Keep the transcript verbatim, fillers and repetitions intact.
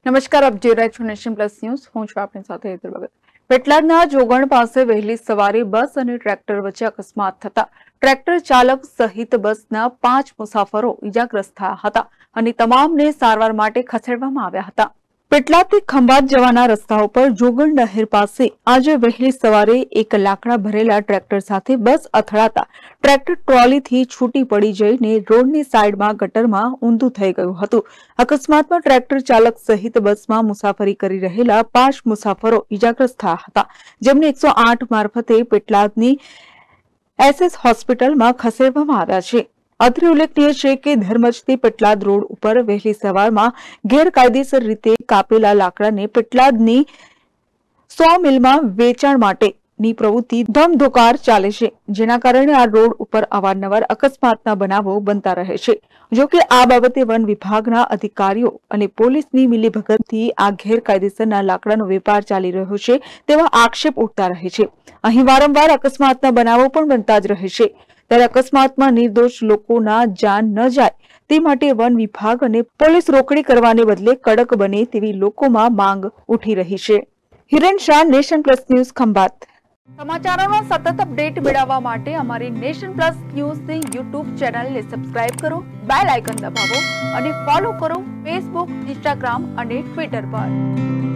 નમસ્કાર, આપ જોઈ રહ્યા છો નેશન પ્લસ ન્યૂઝ. હું છું આપની સાથે હેતલ ભગત. પેટલાદના જોગણ પાસે વહેલી સવારે બસ અને ટ્રેક્ટર વચ્ચે અકસ્માત થતા ટ્રેક્ટર ચાલક સહિત બસના પાંચ મુસાફરો ઇજાગ્રસ્ત થયા હતા અને તમામને સારવાર માટે ખસેડવામાં આવ્યા હતા. પેટલાદથી ખંભાત જવાના રસ્તા ઉપર જોગણ નહેર પાસે આજે વહેલી સવારે એક લાકડા ભરેલા ટ્રેક્ટર સાથે બસ અથડાતા ટ્રેક્ટર ટ્રોલીથી છૂટી પડી જઈને રોડની સાઈડમાં ગટરમાં ઊંધું થઈ ગયું હતું. અકસ્માતમાં ટ્રેક્ટર ચાલક સહિત બસમાં મુસાફરી કરી રહેલા પાંચ મુસાફરો ઇજાગ્રસ્ત થયા હતા, જેમને એકસો આઠ મારફતે પેટલાદની એસએસ હોસ્પિટલમાં ખસેડવામાં આવ્યા છે. અત્રે ઉલ્લેખનીય છે કે ધર્મજથી પેટલાદ રોડ ઉપર વહેલી સવારમાં ગેરકાયદેસર રીતે કાપેલા લાકડાને પેટલાદની સો મિલમાં વેચાણ માટેની પ્રવૃત્તિ ધમધોકાર ચાલે છે, જેના કારણે આ રોડ ઉપર અવારનવાર અકસ્માતના બનાવો બનતા રહે છે. જો કે આ બાબતે વન વિભાગના અધિકારીઓ અને પોલીસની મિલીભગતથી આ ગેરકાયદેસરના લાકડાનો વેપાર ચાલી રહ્યો છે તેવા આક્ષેપ ઉઠતા રહે છે. અહીં વારંવાર અકસ્માતના બનાવો પણ બનતા જ રહે છે, ત્યારે અકસ્માતમાં નિર્દોષ લોકોના જાન ન જાય તે માટે વન વિભાગ અને પોલીસ રોકડી કરવાને બદલે કડક બને તેવી લોકોમાં માંગ ઉઠી રહી છે. Hiren Shah, Nation Plus News, Khambhat. સમાચારોનો સતત અપડેટ મેળવવા માટે અમારી નેશન પ્લસ ન્યૂઝની યુટ્યુબ ચેનલને સબસ્ક્રાઇબ કરો, બેલ આઇકન દબાવો અને ફોલો કરો ફેસબુક, ઇન્સ્ટાગ્રામ અને ટ્વિટર પર.